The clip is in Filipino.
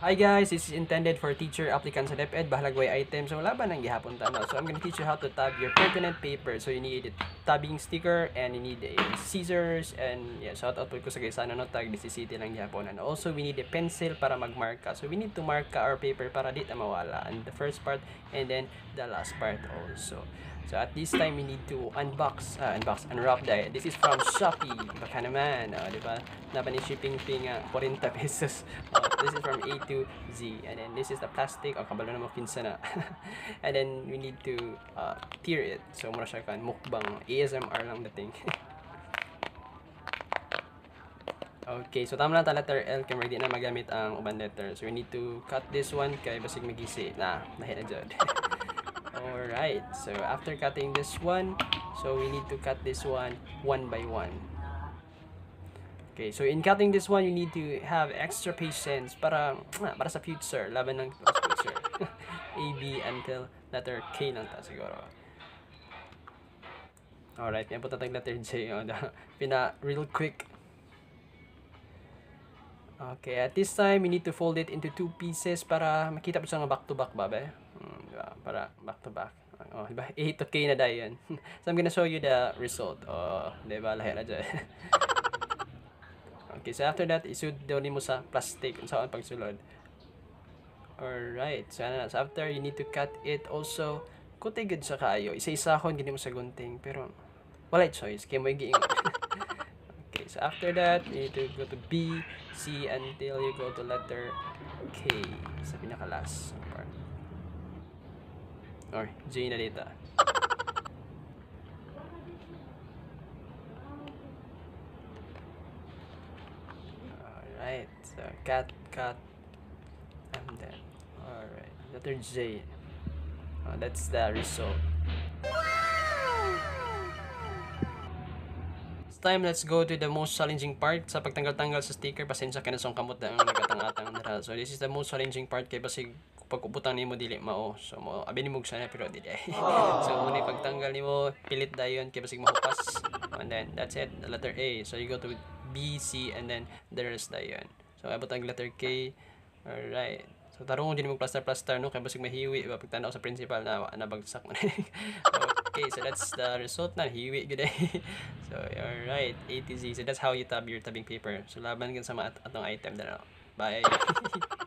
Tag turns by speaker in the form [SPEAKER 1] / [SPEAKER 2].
[SPEAKER 1] Hi guys, this is intended for teacher, applicant sa DepEd, bahalagway item. So laban ang gihapon tama. So I'm gonna teach you how to tab your pertinent paper. So you need a tabbing sticker and you need a scissors and yeah, shout out po ko sa guys sana no tag this is city lang gihapon. And also we need a pencil para magmarka. So we need to marka our paper para di ta mawala. And the first part and then the last part also. So at this time we need to unwrap that. This is from Shopee. Baka naman, di ba? Napan ni shipping fee nga 40 pesos. This is from A to Z. And then this is the plastic. Kabalo na mo kinsa na. And then we need to tear it. So mura siya kan mukbang ASMR lang dating. Okay, so tama na ta letter L kay ready na magamit ang uban letter. So we need to cut this one kay basig magisi na nahi na jud. Alright, so after cutting this one, so we need to cut this one by one. Okay, so in cutting this one, you need to have extra patience para sa future, laban ng future. A, B until letter K lang ta siguro. Alright, yan po tatag letter J. Real quick. Okay, at this time, we need to fold it into 2 pieces para makita po siya nga back-to-back ba, ba? Para back-to-back. Diba? A to K na dayon. So, I'm gonna show you the result. Diba? Lahi na dyan. Okay, so after that, isud daw mo sa plastic kung saan pagsulod. Alright, so after, you need to cut it also. Kutay good sa kayo. Isa-isa akong gini mo sa gunting. Pero, wala choice. Kaya mo yung okay, so after that, you need to go to B, C, until you go to letter K sa pinaka-last part. Or J na dito. Alright, so cut, and then, alright, letter J. That's the result. Time, let's go to the most challenging part sa pagtanggal-tanggal sa sticker. Pasensya ka na song kamot na ang nagatang-atang nara. So this is the most challenging part kay basig pag-uputang nimo dili mao. So mo abi nimo sana pero dili. So muna pagtanggal nimo pilit dayon kay basig mahupas. And then that's it, the letter A. So you go to B, C, and then the rest dayon. So abot ang letter K. Alright. So tarong din mo plaster no kay basig mahiwi ba pagtanaw sa principal na nabagsak man. Okay, so that's the result na hiwi gud. So alright, A to Z. So that's how you tab your tabbing paper. So laban kan sa atong item na. Bye.